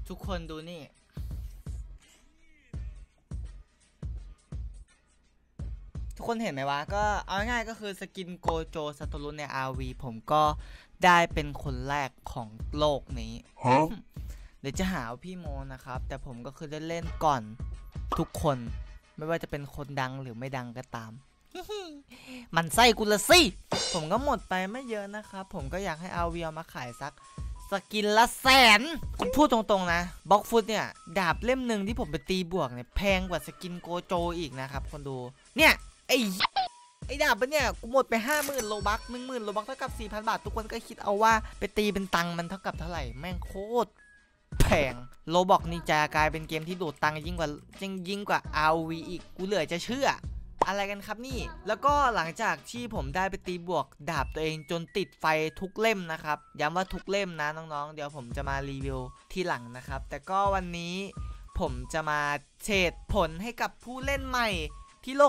ทุกคนดูนี่ทุกคนเห็นไหมวะก็เอาง่ายๆก็คือสกินโกโจซาโตรุใน RV ผมก็ได้เป็นคนแรกของโลกนี้เดี๋ยวจะหาพี่โมนะครับแต่ผมก็คือได้เล่นก่อนทุกคนไม่ว่าจะเป็นคนดังหรือไม่ดังก็ตามมันไส้กูละสิผมก็หมดไปไม่เยอะนะครับผมก็อยากให้เอาวีมาขายสักสกินละแสนคุณพูดตรงๆนะบล็อกฟุตเนี่ยดาบเล่มหนึ่งที่ผมไปตีบวกเนี่ยแพงกว่าสกินโกโจอีกนะครับคนดูเนี่ยไอ้ดาบเนี่ยกูหมดไป 50,000 โลบัก 10,000 โลบักเท่ากับ 4,000 บาททุกคนก็คิดเอาว่าไปตีเป็นตังค์มันเท่ากับเท่าไหร่แม่งโคตรแพงโลบอกนี่จะกลายเป็นเกมที่ดูดตังค์ยิ่งกว่า RV อีกกูเหลือจะเชื่ออะไรกันครับนี่แล้วก็หลังจากที่ผมได้ไปตีบวกดาบตัวเองจนติดไฟทุกเล่มนะครับย้ำว่าทุกเล่มนะน้องๆเดี๋ยวผมจะมารีวิวที่หลังนะครับแต่ก็วันนี้ผมจะมาเฉดผลให้กับผู้เล่นใหม่ที่โลก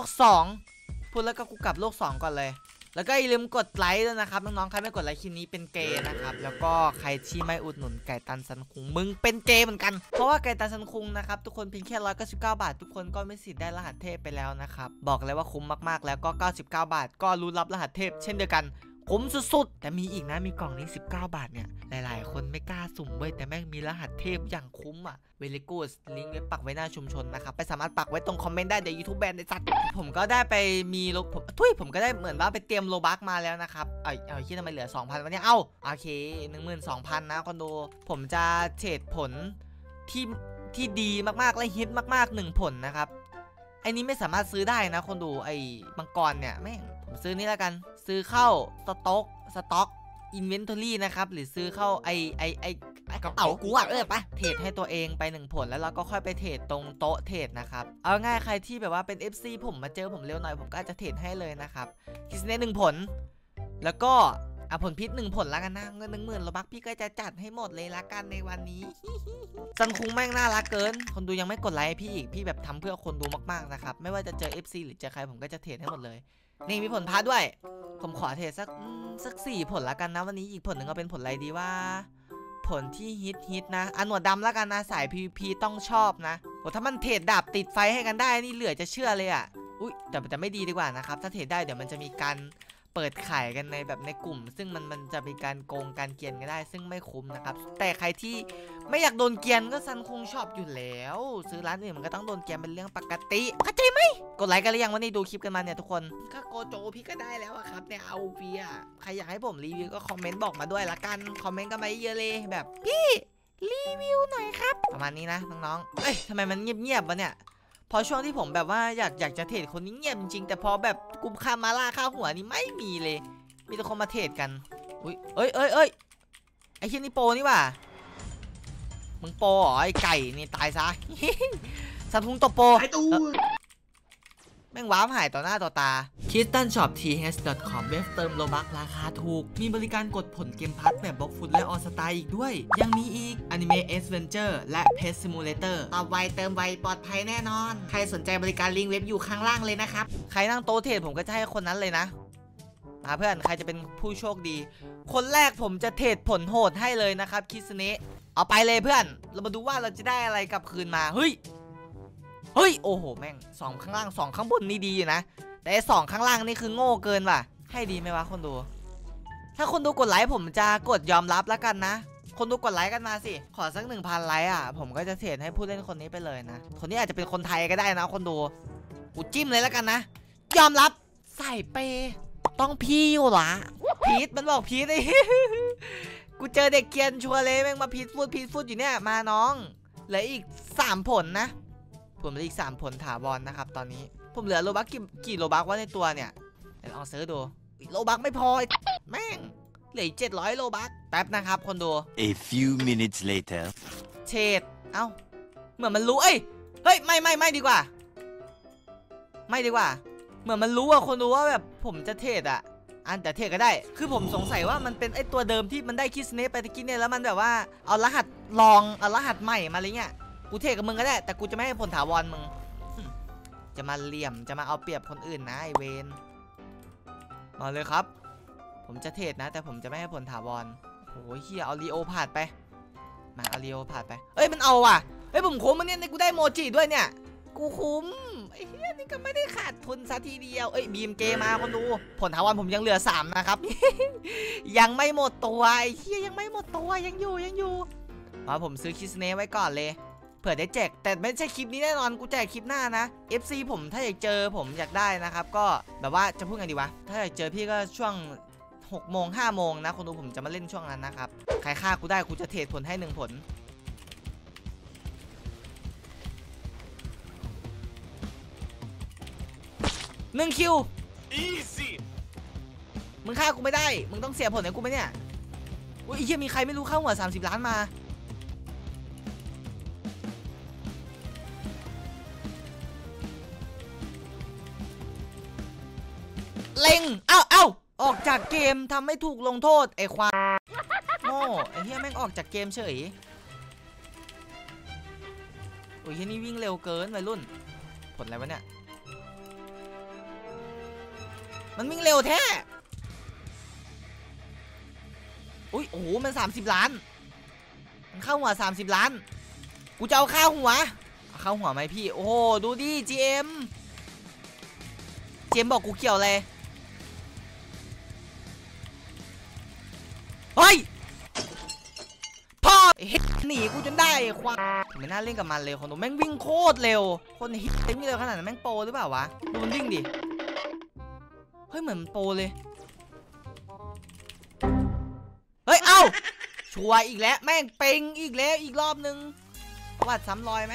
2พูดแล้วก็กูกลับโลก2ก่อนเลยแล้วก็อย่าลืมกดไลค์ด้วยนะครับน้องๆใครไม่กดไลค์คลิปนี้เป็นเกย์นะครับแล้วก็ใครที่ไม่อุดหนุนไก่ตันซันคุงมึงเป็นเกย์เหมือนกันเพราะว่าไก่ตันซันคุงนะครับทุกคนเพียงแค่199 บาททุกคนก็ไม่สิทธิ์ได้รหัสเทพไปแล้วนะครับบอกเลยว่าคุ้มมากๆแล้วก็99 บาทก็รู้รับรหัสเทพเช่นเดียวกันคุ้มสุดๆแต่มีอีกนะมีกล่องนี้19 บาทเนี่ยหลายๆคนไม่กล้าสุ่มเว้ยแต่แม่งมีรหัสเทพอย่างคุ้มอ่ะเวลิกูสลิงก์ไว้ปักไว้หน้าชุมชนนะครับไปสามารถปักไว้ตรงคอมเมนต์ได้เดี๋ยวยูทูบแบนในสัตว์ผมก็ได้ไปมีผมก็ได้เหมือนว่าไปเตรียมโลบักมาแล้วนะครับเอาคิดทำไมเหลือ 2,000 วันนี้โอเค 12,000 นะคนดูผมจะเฉดผลที่ดีมากๆและฮิตมากๆ1ผลนะครับไอ้นี้ไม่สามารถซื้อได้นะคนดูไอ้มังกรเนี่ยแม่งผมซื้อนี่แล้วกันซื้อเข้าสต็อกอินเวนทอรี่นะครับหรือซื้อเข้าไอกระเป๋ากูปะเทรดให้ตัวเองไป1ผลแล้วเราก็ค่อยไปเทรดตรงโต๊ะเทรดนะครับเอาง่ายใครที่แบบว่าเป็น FC ผมมาเจอผมเร็วหน่อยผมก็จะเทรดให้เลยนะครับคิสเน่1ผลแล้วก็ผลพิษ1ผลแล้วกันนะเงิน 10,000 โลบักพี่ก็จะจัดให้หมดเลยละกันในวันนี้ซันคุงแม่งน่ารักเกินคนดูยังไม่กดไลค์พี่อีกพี่แบบทำเพื่อคนดูมากๆนะครับไม่ว่าจะเจอ FC หรือเจอใครผมก็จะเทรดให้หมดเลยนี่มีผลพาด้วยผมขอเทรดสัก4ผลละกันนะวันนี้อีกผลหนึ่งก็เป็นผลอะไรดีว่าผลที่ฮิตนะหนวดดำละกันนะสาย PVP ต้องชอบนะโหถ้ามันเทรดดาบติดไฟให้กันได้นี่เหลือจะเชื่อเลยอุ้ยแต่มันจะไม่ดีดีกว่านะครับถ้าเทรดได้เดี๋ยวมันจะมีการเปิดขายกันในแบบในกลุ่มซึ่งมันจะมีการโกงการเกียนกันได้ซึ่งไม่คุ้มนะครับแต่ใครที่ไม่อยากโดนเกียนก็ซันคงชอบอยู่แล้วซื้อร้านอื่นมันก็ต้องโดนเกียนเป็นเรื่องปกติเข้าใจไหมกดไลค์กันหรือยังวันนี้ดูคลิปกันมาเนี่ยทุกคนก็โกโจพี่ก็ได้แล้วครับเนี่ยเอาเวียใครอยากให้ผมรีวิวก็คอมเมนต์บอกมาด้วยละกันคอมเมนต์กันมาเยอะเลยแบบพี่รีวิวหน่อยครับประมาณนี้นะน้องๆเอ้ยทำไมมันเงียบๆวะเนี่ยพอช่วงที่ผมแบบว่าอยากจะเทรดคนนี้เงียบจริงแต่พอแบบกุมค่ามาล่าค่าหัวนี่ไม่มีเลยมีแต่คนมาเทรดกันอุ้ยเอ้ยไอ้เชี่ยนี่โปนี่ว่ะมึงโปเหรอไอ้ไก่นี่ตายซะซันคุงตบโปไอ้ตูแม่งว้าวหายต่อหน้าต่อตา KristanShopTH.com เว็บเติมโลบักราคาถูกมีบริการกดผลเกมพัทแบบบล็อกฟุตและออสตาอีกด้วยยังมีอีก Anime Adventure และ Pet Simulator ตอบไวเติมไวปลอดภัยแน่นอนใครสนใจบริการลิงก์เว็บอยู่ข้างล่างเลยนะครับใครนั่งโต๊ะเทรดผมก็จะให้คนนั้นเลยนะเพื่อนใครจะเป็นผู้โชคดีคนแรกผมจะเทรดผลโหดให้เลยนะครับคิสเนะเอาไปเลยเพื่อนเรามาดูว่าเราจะได้อะไรกลับคืนมาเฮ้ยโอ้โหแม่ง2ข้างล่าง2ข้างบนนี่ดีอยู่นะแต่2ข้างล่างนี่คือโง่เกินว่ะให้ดีไหมวะคนดูถ้าคนดูกดไลค์ผมจะกดยอมรับแล้วกันนะคนดูกดไลค์กันมาสิขอสัก 1,000 ไลค์ผมก็จะเทรดให้ผู้เล่นคนนี้ไปเลยนะคนนี้อาจจะเป็นคนไทยก็ได้นะคนดูกูจิ้มเลยแล้วกันนะยอมรับใส่เปต้องพี่อยู่ละพีทมันบอกพีทเลยกูเจอเด็กเกียนชัวร์เลยแม่งมาพีทฟูดอยู่เนี่ยมาน้องเหลืออีก3ผลนะผมเหลืออีก3ผลถาวรนะครับตอนนี้ผมเหลือโลบักกี่โลบักว่าในตัวเนี่ยลองซื้อดูโลบักไม่พอแม่งเหลือ700โลบักแป๊บนะครับคนดู A few minutes later เฉดเหมือนมันรู้เฮ้ยไม่ดีกว่าเหมือนมันรู้อะคนดูว่าแบบผมจะเทรดแต่เทรดก็ได้คือผมสงสัยว่ามันเป็นไอตัวเดิมที่มันได้คิสเนปไปตะกี้เนี่ยแล้วมันแบบว่าเอารหัสลองเอารหัสใหม่มาอะไรเงี้ยกูเทรดกับมึงก็ได้แต่กูจะไม่ให้ผลถาวรมึงจะมาเหลี่ยมจะมาเอาเปรียบคนอื่นนะไอเวนมาเลยครับผมจะเทรดนะแต่ผมจะไม่ให้ผลถาวรโอ้ยเฮียเอาลีโอผ่านไปมาอาริโอผ่านไปเอ้ยมันเอาว่ะเฮ้ยผมคุ้มมันเนี่ยกูได้โมจิด้วยเนี่ยกูคุ้มไอ้เหี้ยนี่ก็ไม่ได้ขาดทุนซะทีเดียวเอ้ยบีมเกมาคนดูผลถาวรผมยังเหลือ3นะครับ ยังไม่หมดตัวไอ้เหี้ยยังไม่หมดตัวยังอยู่มาผมซื้อคิสเน่ไว้ก่อนเลยเผื่อได้แจกแต่ไม่ใช่คลิปนี้แน่นอนกูแจกคลิปหน้านะ FC ผมถ้าอยากเจอผมอยากได้นะครับก็แบบว่าจะพูดไงดีวะถ้าอยากเจอพี่ก็ช่วง6 โมง 5 โมงนะคนดูผมจะมาเล่นช่วงนั้นนะครับใครฆ่ากูได้กูจะเทรดผลให้1 ผล1 คิว Easy มึงฆ่ากูไม่ได้มึงต้องเสียผลให้กูไหมเนี่ยอุ้ยเฮียมีใครไม่รู้เข้าหัว30 ล้านมาเล็งเอ้าออกจากเกมทำไม่ถูกลงโทษไอ้ควายโง่ไอ้เฮียแม่งออกจากเกมเฉยโอ้ยเฮียนี่วิ่งเร็วเกินวัยรุ่นผลอะไรวะเนี่ยมันวิ่งเร็วแท้อุ้ยโอ้โหมัน30 ล้านมันเข้าหัว30 ล้านกูจะเอาข้าวหัวเข้าหัวไหมพี่โอ้โหดูดิ GM บอกกูเกี่ยวอะไรเฮ้ยพ่อหนีกูจนได้ควายไม่น่าเล่นกับมันเลยคนดูแม่งวิ่งโคตรเร็วคนฮิตวิ่งเร็วขนาดนั้นแม่งโปรหรือเปล่าวะดูมันวิ่งดิเฮ้ยเหมือนโปรเลยเฮ้ยเอ้าชัวร์อีกแล้วแม่งเป่งอีกแล้วอีกรอบนึงวัดซ้ำรอยไหม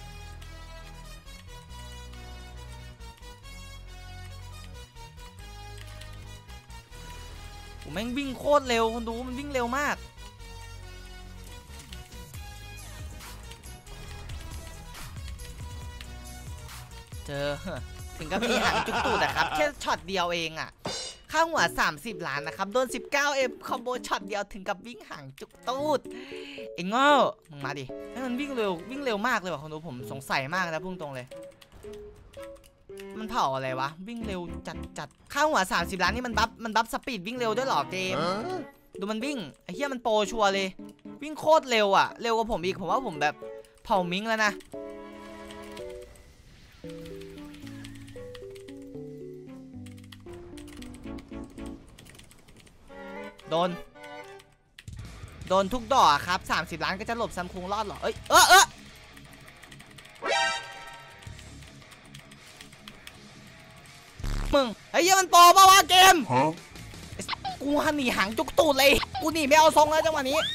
แม่งวิ่งโคตรเร็วคนดูมันวิ่งเร็วมากเจอถึงกับมีหางจุกตูดนะครับแค่ช็อตเดียวเองอ่ะค่าหัว30 ล้านนะครับโดน 19M คอมโบช็อตเดียวถึงกับวิ่งหางจุกตูดเอ็งโง่มึงมาดิให้มันวิ่งเร็วมากเลยว่ะคนดูผมสงสัยมากนะพุ่งตรงเลยมันเผาอะไรวะวิ่งเร็วจัดค่าหัว30 ล้านนี่มันบัฟสปีดวิ่งเร็วด้วยหรอเกมดูมันวิ่งไอ้เหี้ยมันโปรชัวร์เลยวิ่งโคตรเร็วอ่ะเร็วกว่าผมอีกผมว่าผมแบบเผามิงแล้วนะโดนทุกดอกครับ30 ล้านก็จะหลบซัมคุงรอดหรอเอ้ยมึงไอ้เหี้ยมันโปรป่าวะเกมกูหันหนีหางจุกตูดเลยกูหนีไม่เอาทรงแล้วจังหวะนี้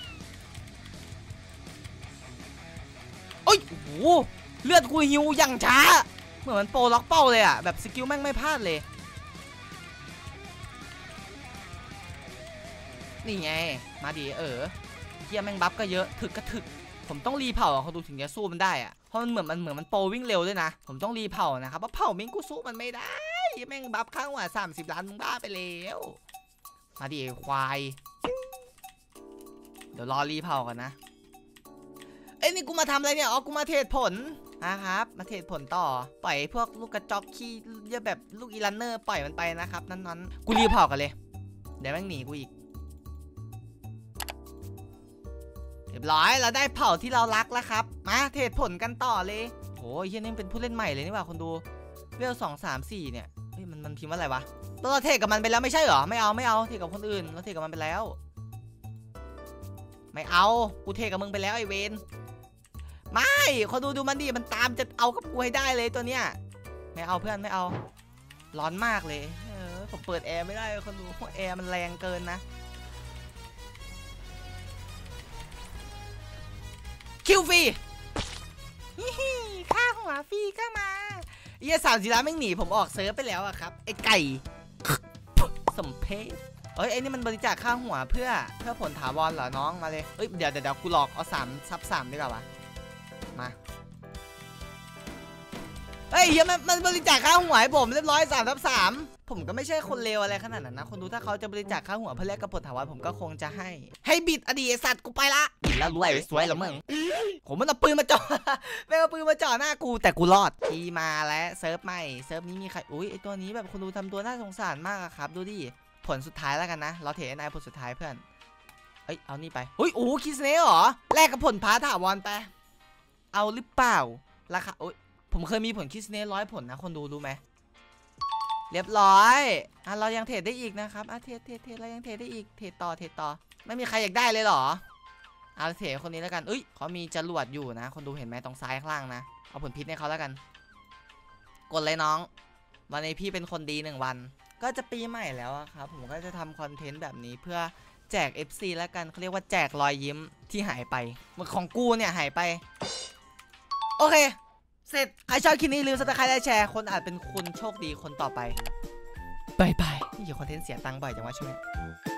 โอ้ยโอ้โหเลือดกูหิวอย่างช้าเหมือนมันโปรล็อกเป้าเลยอ่ะแบบสกิลแม่งไม่พลาดเลยนี่ไงมาดีเฮียแม่งบัฟก็เยอะถึกก็ถึกผมต้องรีเผาเขาดูถึงจะสู้มันได้อะเพราะมันเหมือนมันโปรวิ่งเร็วด้วยนะผมต้องรีเผานะครับเพราะเผามิงกูสู้มันไม่ได้แม่งบัฟข้างว่า30 ล้านมึงบ้าไปแล้วมาดิควายเดี๋ยวรอรีเผากันนะเอ้ยนี่กูมาทำอะไรเนี่ยอ๋อกูมาเทรดผลนะครับมาเทรดผลต่อปล่อยพวกลูกกระจอกขี้เยอะแบบลูกอีลันเนอร์ปล่อยมันไปนะครับนั้นกูรีเผากันเลยเดี๋ยวแม่งหนีกูอีกเรียบร้อยเราได้เผาที่เรารักแล้วครับมาเทรดผลกันต่อเลยโอ้ยเฮียนี่เป็นผู้เล่นใหม่เลยนี่ว่าคนดูเวล2 3 4เนี่ยเฮ้ยมันพิมพ์ว่าอะไรวะเราเทรดกับมันไปแล้วไม่ใช่เหรอไม่เอาเทรดกับคนอื่นเราเทรดกับมันไปแล้วไม่เอากูเทรดกับมึงไปแล้วไอเวนไม่คนดูมันดิมันตามจะเอากับกูให้ได้เลยตัวเนี้ยไม่เอาเพื่อนไม่เอาร้อนมากเลยผมเปิดแอร์ไม่ได้คนดูเพราะแอร์มันแรงเกินนะคิวฟรีค่าหัวฟรีก็มาเยี่ย30 ล้านไม่หนีผมออกเซิร์ฟไปแล้วอะครับไอ้ไก่สมเพชไอ้นี่มันบริจาคค่าหัวเพื่อผลถาวรเหรอน้องมาเลยเดี๋ยวกูหลอกเอา3/3ดีกว่าวะมาเฮ้ยมันบริจาคค่าหัวให้ผมเรียบร้อย3/3ผมก็ไม่ใช่คนเลวอะไรขนาดนั้นนะคนดูถ้าเขาจะบริจาคค่าหัวเพื่อแลกกับผลถาวรผมก็คงจะให้บิดอดีตสัตว์กูไปละบิดแล้วรวยสวยแล้วมึงผมมันเอาปืนมาจ่อไม่เอาปืนมาจ่อหน้ากูแต่กูรอดทีมาแล้วเซิร์ฟใหม่เซิร์ฟนี้มีใครอุ้ยไอตัวนี้แบบคนดูทำตัวน่าสงสารมากครับดูดิผลสุดท้ายแล้วกันนะเราเทนายผลสุดท้ายเพื่อนเอ้ยเอานี่ไปเฮ้ยโอ้คิสเน่เหรอแลกกับผลพาถาวรไปเอาหรือเปล่าราคาโอ้ยผมเคยมีผลคิสเน่100 ผลนะคนดูรู้ไหมเรียบร้อยเรายังเทรดได้อีกนะครับเทรดเรายังเทรดได้อีกเทรดต่อไม่มีใครอยากได้เลยเหรอเอาเทรดคนนี้แล้วกันเขามีจรวดอยู่นะคนดูเห็นไหมตรงซ้ายข้างล่างนะเอาผลพิษให้เขาแล้วกันกดเลยน้องวันนี้พี่เป็นคนดี1 วันก็จะปีใหม่แล้วครับผมก็จะทำคอนเทนต์แบบนี้เพื่อแจก FC แล้วกันเขาเรียกว่าแจกรอยยิ้มที่หายไปของกูเนี่ยหายไปโอเคเสร็จใครชอบคลิปนี้ลืมซับสไครต์และแชร์คนอาจเป็นคุณโชคดีคนต่อไปบายนี่อยู่คอนเทนต์เสียตังค์บ่อยจังวะช่วงนี้